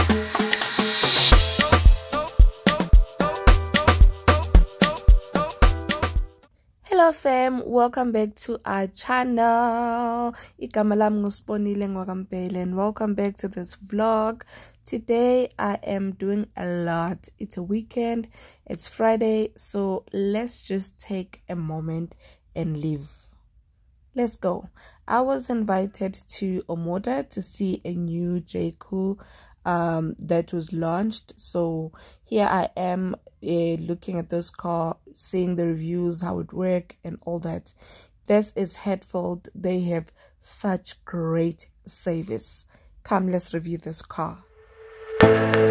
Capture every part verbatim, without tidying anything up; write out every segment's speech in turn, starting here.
Hello fam, welcome back to our channel. Igama lami nguSibonile Ngwakampele, and welcome back to this vlog. Today I am doing a lot. It's a weekend, it's Friday, so let's just take a moment and live. Let's go. I was invited to OMODA to see a new J. Kaale um that was launched, so here I am uh, looking at this car, seeing the reviews, how it works and all that. This is Hatfield. They have such great service. Come, let's review this car. You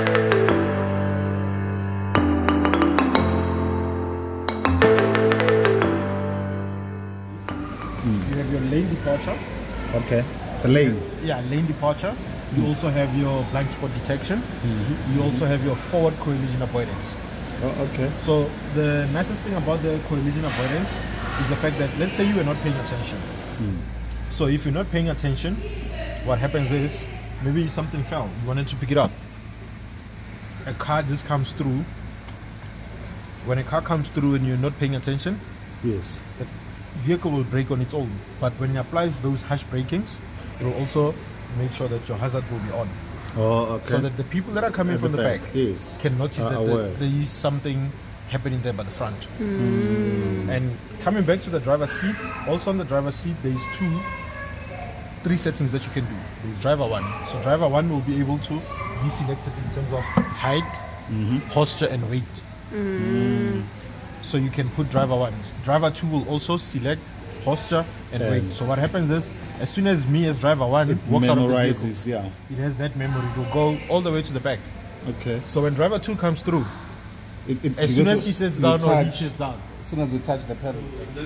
have your lane departure. Okay, the lane. Yeah, lane departure. You mm. also have your blind spot detection. Mm-hmm. You also have your forward collision avoidance. Oh, okay. So the nicest thing about the collision avoidance is the fact that, let's say you were not paying attention. Mm. So if you're not paying attention, what happens is maybe something fell. You wanted to pick it up. A car just comes through. When a car comes through and you're not paying attention, yes, the vehicle will brake on its own. But when it applies those harsh brakings, it will also make sure that your hazard will be on. Oh, okay. So that the people that are coming At from the, the back, back yes. can notice uh, that the, there is something happening there by the front. Mm. And coming back to the driver's seat, also on the driver's seat, there is two, three settings that you can do. There's driver one. So driver one will be able to be selected in terms of height, mm-hmm. posture, and weight. Mm. So you can put driver one. Driver two will also select posture and um, weight. So what happens is, as soon as me as driver one it walks out of the vehicle, yeah, it has that memory. It will go all the way to the back. Okay. So when driver two comes through, it, it, as soon as he sits down or he sits down, as soon as we touch the pedals,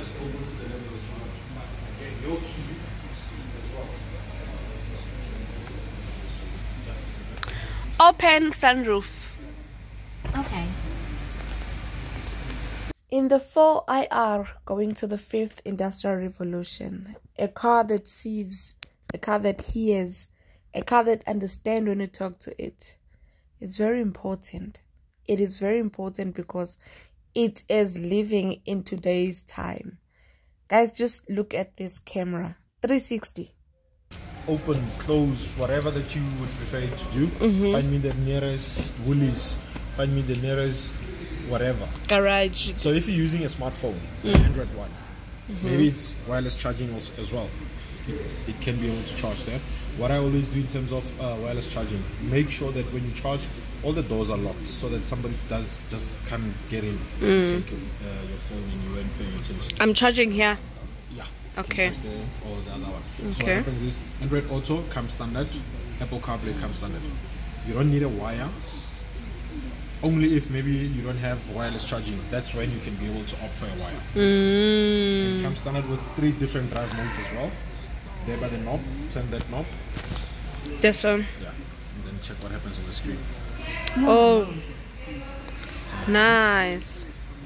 open sunroof. Okay. In the four I R, going to the fifth industrial revolution, a car that sees, a car that hears, a car that understands when you talk to it is very important. It is very important because it is living in today's time. Guys, just look at this camera. three sixty. Open, close, whatever that you would prefer it to do. Mm-hmm. Find me the nearest Woolies. Find me the nearest whatever. Garage. So if you're using a smartphone, mm. an Android one, mm-hmm. maybe it's wireless charging also as well. It, it can be able to charge there. What I always do in terms of uh, wireless charging, make sure that when you charge, all the doors are locked so that somebody does just can't get in, mm. take your, uh, your phone and you weren't paying attention. I'm charging here. Yeah. Okay. There or the other one. Okay. So what happens is Android Auto comes standard, Apple CarPlay comes standard. You don't need a wire. Only if maybe you don't have wireless charging, that's when you can be able to opt for a wire. Mm. It comes standard with three different drive modes as well. There by the knob, turn that knob. This one? Yeah, and then check what happens on the screen. Oh, nice.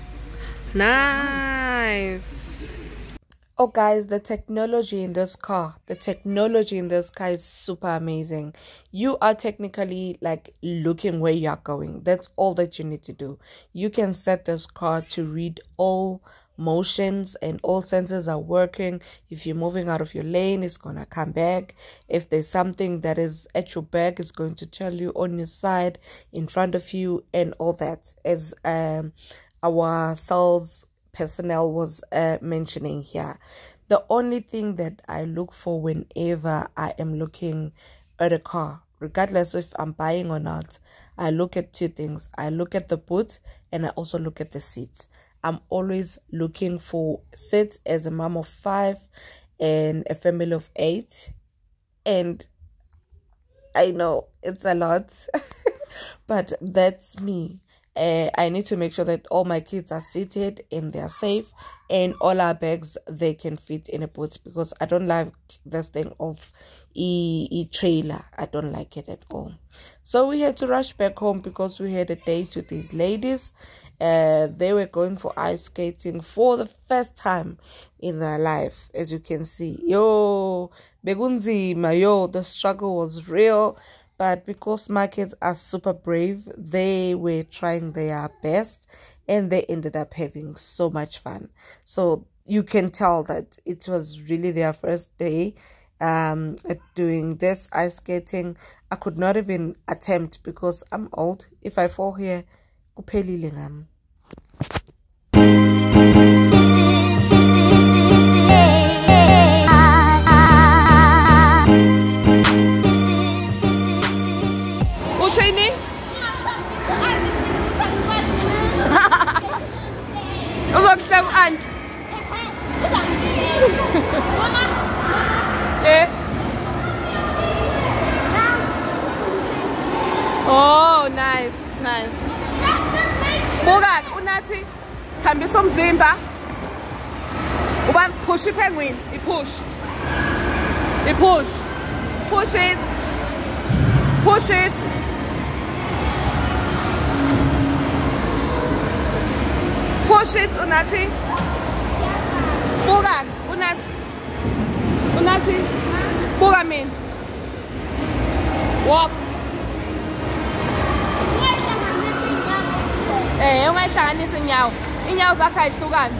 Nice. Oh guys, the technology in this car, the technology in this car is super amazing. You are technically like looking where you are going. That's all that you need to do. You can set this car to read all motions and all sensors are working. If you're moving out of your lane, it's going to come back. If there's something that is at your back, it's going to tell you on your side, in front of you, and all that. As um, our sales personnel was uh, mentioning here, the only thing that I look for whenever I am looking at a car, regardless if I'm buying or not, I look at two things. I look at the boot and I also look at the seats. I'm always looking for seats as a mom of five and a family of eight, and I know it's a lot but that's me. Uh, I need to make sure that all my kids are seated and they're safe, and all our bags, they can fit in a boot, because I don't like this thing of e, e trailer. I don't like it at all. So we had to rush back home because we had a date with these ladies. Uh, they were going for ice skating for the first time in their life, as you can see. Yo, begunzima, yo, the struggle was real. but because my kids are super brave, they were trying their best and they ended up having so much fun. So you can tell that it was really their first day um at doing this ice skating. I could not even attempt because I'm old. If I fall here, kuphelile ngam. Uthini? Uzokuhleba aunt. Yeah. Oh, nice, nice. Buka unathi thambisa umzimba. Uba push penguin, I push. I push. Push it. Push it. Push it, unathi. Buka unathi. Unathi. Buka min. Walk. Eh, ungayihlanganisa inyawo. Inyawo zakho ayihlukani.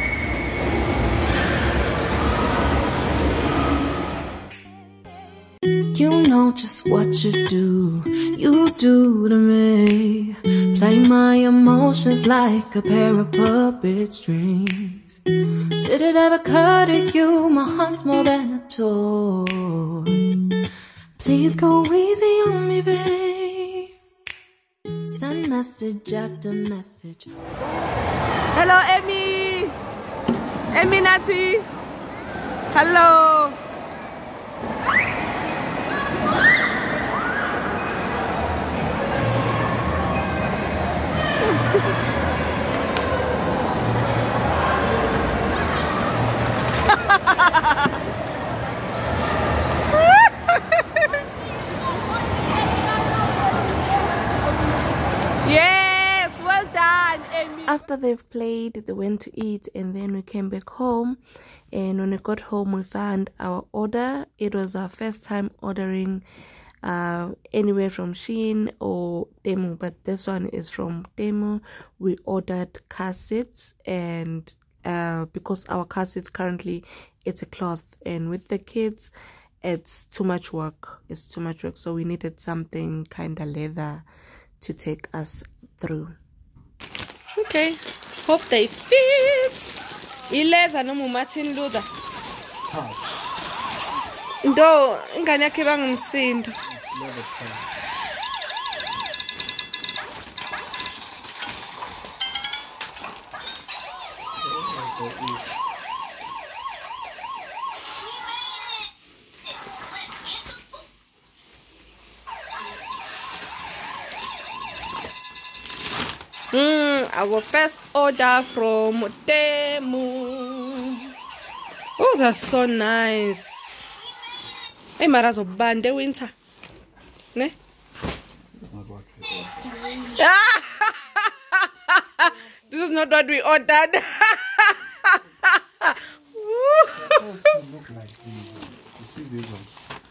You know just what you do, you do to me. Play my emotions like a pair of puppet strings. Did it ever occur to you, my heart's more than a toy? Please go easy on me, babe. Send message after message. Hello, Emmy. Emmy Nati. Hello. Yes, well done, Amy. After they've played, they went to eat and then we came back home. And when we got home, we found our order. It was our first time ordering uh, anywhere from Shein or Temu, but this one is from Temu. We ordered car seats, and uh, because our car seats currently, it's a cloth, and with the kids, it's too much work. It's too much work, so we needed something kind of leather to take us through. Okay, hope they fit. Ileather no Martin Luther. Ndo ingane yakhe bangumsindo. Mm, our first order from Temu. Oh, that's so nice. Hey, Marazo Bande winter. Ne? This is not what we ordered. Supposed to look like these. You see these ones?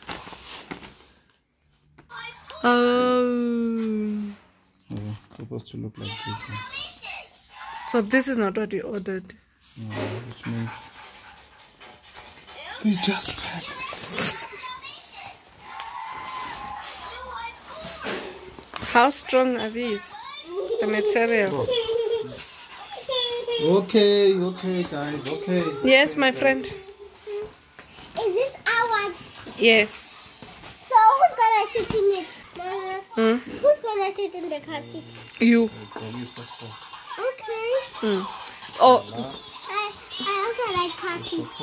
Oh. Yeah, supposed to look like these ones. So this is not what we ordered. No, which means we just packed. How strong are these? The material. Okay, okay, guys, okay. Yes, my friend. Is this ours? Yes. So who's gonna sit in it? Mama? Hmm? Who's gonna sit in the car seat? You. Okay. Hmm. Oh, I, I also like car seats.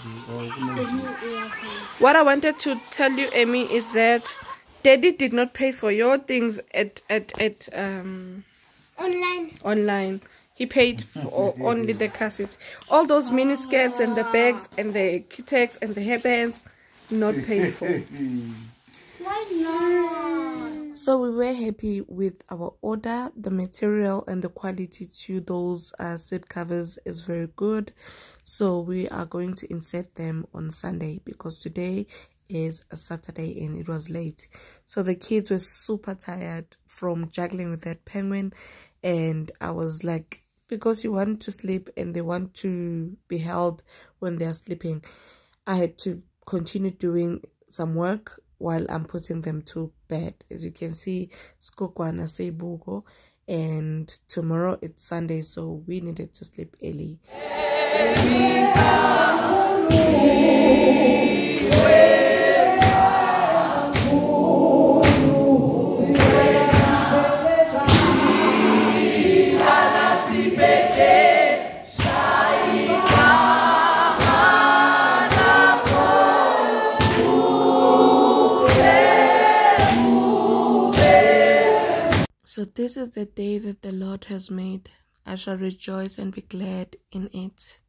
what I wanted to tell you, Amy, is that Daddy did not pay for your things at at at um Online. online. He paid for only the car seats. All those mini skirts and the bags and the Kitex and the hairbands, not paid for. Why not? So we were happy with our order. The material and the quality to those uh, seat covers is very good. So we are going to insert them on Sunday because today is a Saturday and it was late, so the kids were super tired from juggling with that penguin. And I was like, because you want to sleep and they want to be held when they're sleeping, I had to continue doing some work while I'm putting them to bed. As you can see, Skokwana Seibugo, and tomorrow it's Sunday, so we needed to sleep early. So this is the day that the Lord has made. I shall rejoice and be glad in it.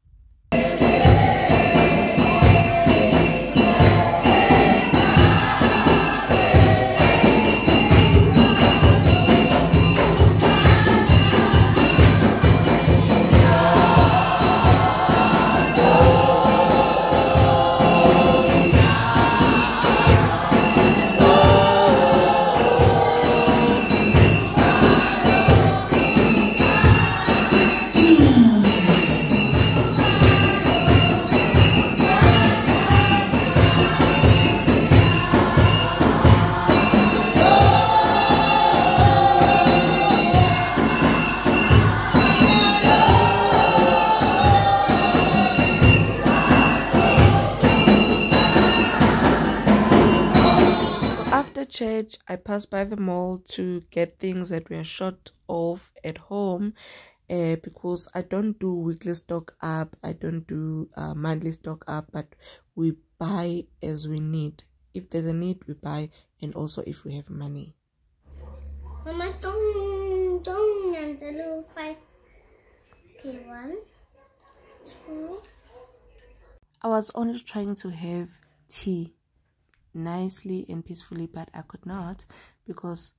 Church, I passed by the mall to get things that were short of at home, uh, because I don't do weekly stock up, I don't do uh, monthly stock up, but we buy as we need. If there's a need, we buy, and also if we have money. Mama, don't don't and the little five. Okay, one, two. I was only trying to have tea nicely and peacefully, but I could not because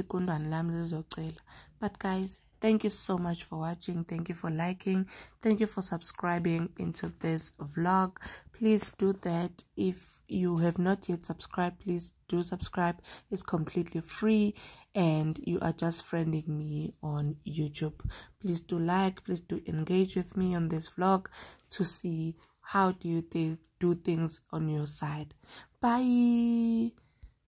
but guys, thank you so much for watching. Thank you for liking, thank you for subscribing into this vlog. Please do that. If you have not yet subscribed, please do subscribe. It's completely free and you are just friending me on YouTube. Please do like, please do engage with me on this vlog to see how do you th- do things on your side. Bye.